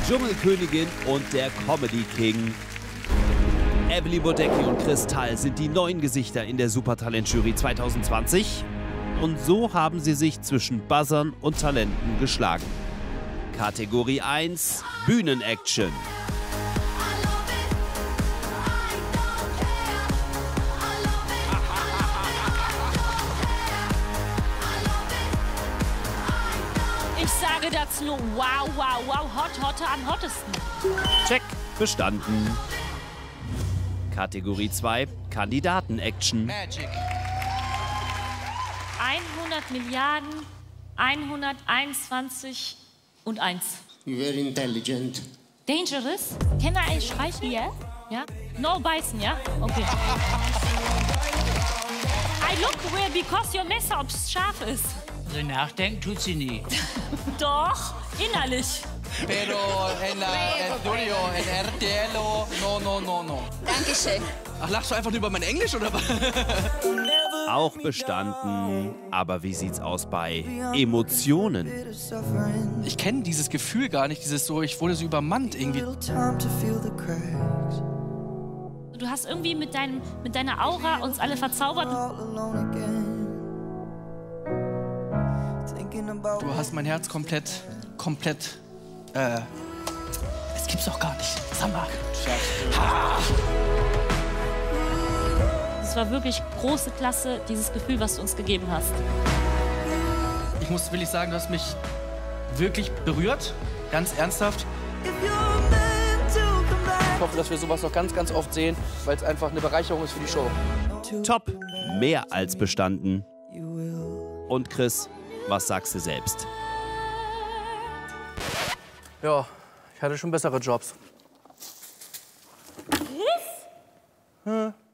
Dschungelkönigin und der Comedy King. Evelyn Bodecki und Kristall sind die neuen Gesichter in der Supertalent-Jury 2020. Und so haben sie sich zwischen Buzzern und Talenten geschlagen. Kategorie 1: Bühnenaction. Ich sage dazu nur wow, wow, wow, hotter am hottesten. Check, bestanden. Kategorie 2: Kandidaten-Action. Magic. 100 Milliarden, 121 und 1. Very intelligent. Dangerous? Can I streichen, yeah? Ja? No beißen, ja? Okay. I look weird because your Messer, ob's scharf ist. Also nachdenken tut sie nie. Doch, innerlich. Pero en la estudio, en RTL, no. Dankeschön. Ach, lachst du einfach nur über mein Englisch oder was? Auch bestanden. Aber wie sieht's aus bei Emotionen? Ich kenne dieses Gefühl gar nicht, dieses so, ich wurde so übermannt irgendwie. Du hast irgendwie mit deiner Aura uns alle verzaubert. Du hast mein Herz komplett, das gibt's doch gar nicht. Samba. Es war wirklich große Klasse, dieses Gefühl, was du uns gegeben hast. Ich muss wirklich sagen, du hast mich wirklich berührt, ganz ernsthaft. Ich hoffe, dass wir sowas noch ganz, ganz oft sehen, weil es einfach eine Bereicherung ist für die Show. Top, mehr als bestanden. Und Chris, was sagst du selbst? Ja, ich hatte schon bessere Jobs. Chris?